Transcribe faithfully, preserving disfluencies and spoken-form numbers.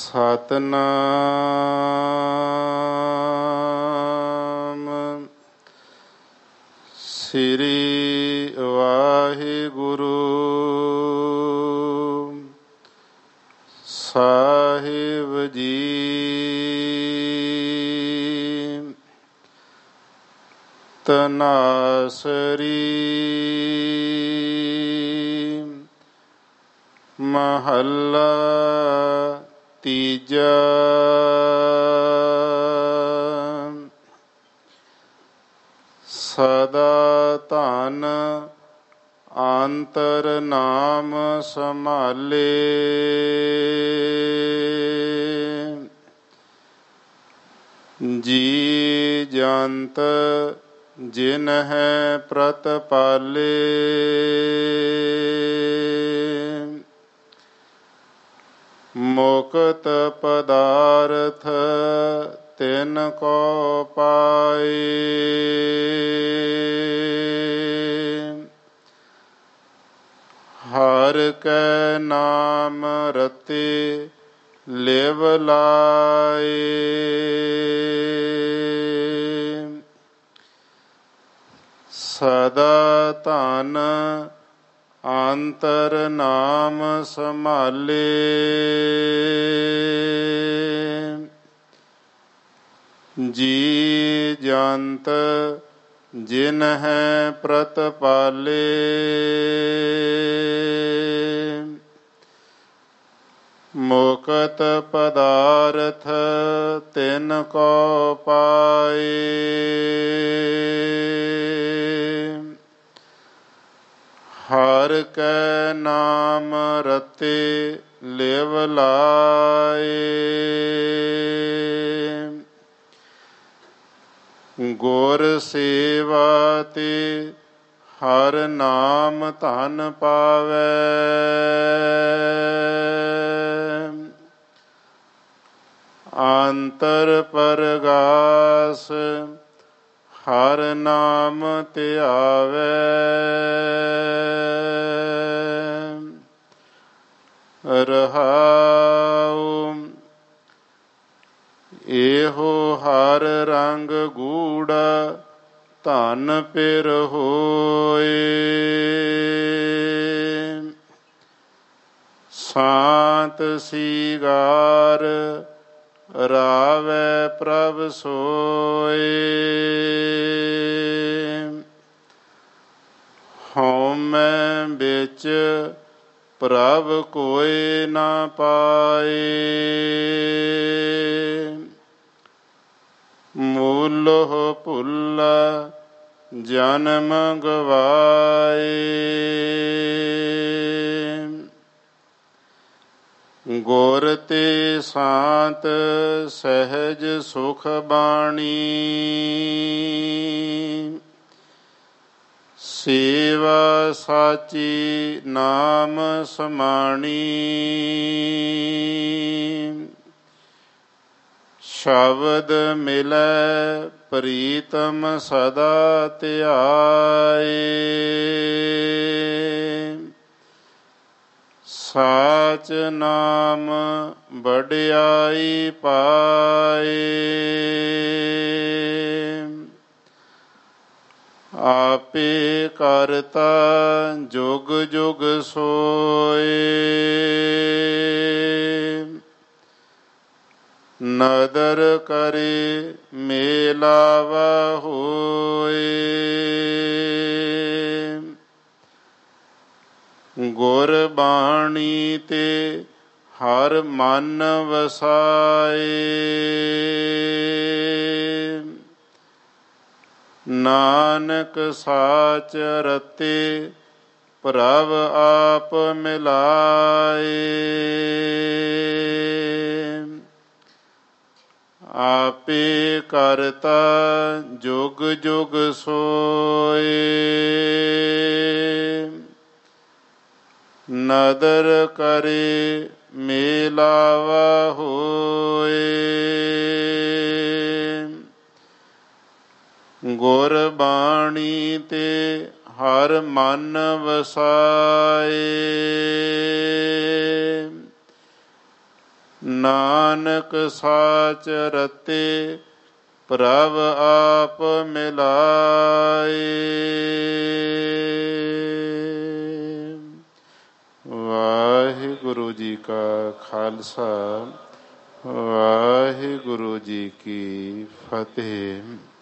ਸਤਿਨਾਮ ਸ੍ਰੀ ਵਾਹਿਗੁਰੂ ਸਾਹਿਬ ਜੀ। ਤਨਾਸਰੀ ਮਹੱਲਾ ਤੀਜਾ। ਸਦਾ ਧਨ ਅੰਤਰ ਨਾਮ ਸੰਭਾਲੇ, ਜੀ ਜੰਤ ਜਿਨਹਿ ਪ੍ਰਤਪਾਲੇ। ਮੁਕਤ ਪਦਾਰਥ ਤਿਨ ਕੋ ਪਾਏ, ਹਰਿ ਕੈ ਨਾਮ ਰਤੇ ਲਿਵ ਲਾਏ। ਸਦਾ ਧਨ ਅੰਤਰ ਨਾਮ ਸੰਭਾਲੇ, ਜੀ ਜੰਤ ਜਿਨਹਿ ਪ੍ਰਤਪਾਲੇ। ਮੁਕਤ ਪਦਾਰਥ ਤਿਨ ਕੋ ਪਾਏ, ਹਰਿ ਕੈ ਨਾਮ ਰਤੇ ਲਿਵ ਲਾਏ। ਗੁਰ ਸੇਵਾ ਤੇ ਹਰਿ ਨਾਮ ਧਨ ਪਾਵੈ, ਅੰਤਰ ਪਰਗਾਸ ਹਰਿ ਨਾਮ ਧਿਆਵੈ। ਰਹਾਉ ਇਹੋ ਹਰ ਰੰਗ ਗੂੜਾ ਧਨ ਪਿਰ ਹੋਏ, ਸਾਤ ਸੀਗਾਰ ਰਾਵੈ ਪ੍ਰਭ ਸੋਏ। ਹਉਮੈ ਵਿੱਚ ਪ੍ਰਭ ਕੋਇ ਨਾ ਪਾਏ, ਮੂਲੋਹ ਭੁੱਲਾ ਜਨਮ ਗਵਾਏ। ਗੁਰ ਤੇ ਸਾਤ ਸਹਿਜ ਸੁਖ ਬਾਣੀ, ਸੇਵਾ ਸਾਚੀ ਨਾਮ ਸਮਾਣੀ। ਸ਼ਬਦ ਮਿਲੈ ਪ੍ਰੀਤਮ ਸਦਾ ਧਿਆਏ, ਸਾਚ ਨਾਮ ਵਡਿਆਈ ਪਾਏ। ਆਪੇ ਕਰਤਾ ਜੁਗ ਜੁਗ ਸੋਏ, ਨਦਰ ਕਰੇ ਮੇਲਾਵਾ ਹੋਏ। ਗੁਰ ਬਾਣੀ ਤੇ ਹਰ ਮਨ ਵਸਾਏ, ਨਾਨਕ ਸਾਚ ਰਤੇ ਪ੍ਰਭ ਆਪ ਮਿਲਾਏ। ਆਪੇ ਕਰਤਾ ਜੁਗ ਜੁਗ ਸੋਏ, ਨਦਰ ਕਰੇ ਮੇਲਾਵਾ ਹੋਏ। ਗੁਰ ਬਾਣੀ ਤੇ ਹਰ ਮਨ ਵਸਾਏ, ਨਾਨਕ ਸਾਚ ਰਤੇ ਪ੍ਰਭ ਆਪ ਮਿਲਾਏ। ਵਾਹਿਗੁਰੂ ਜੀ ਕਾ ਖਾਲਸਾ, ਵਾਹਿਗੁਰੂ ਜੀ ਕੀ ਫਤਿਹ।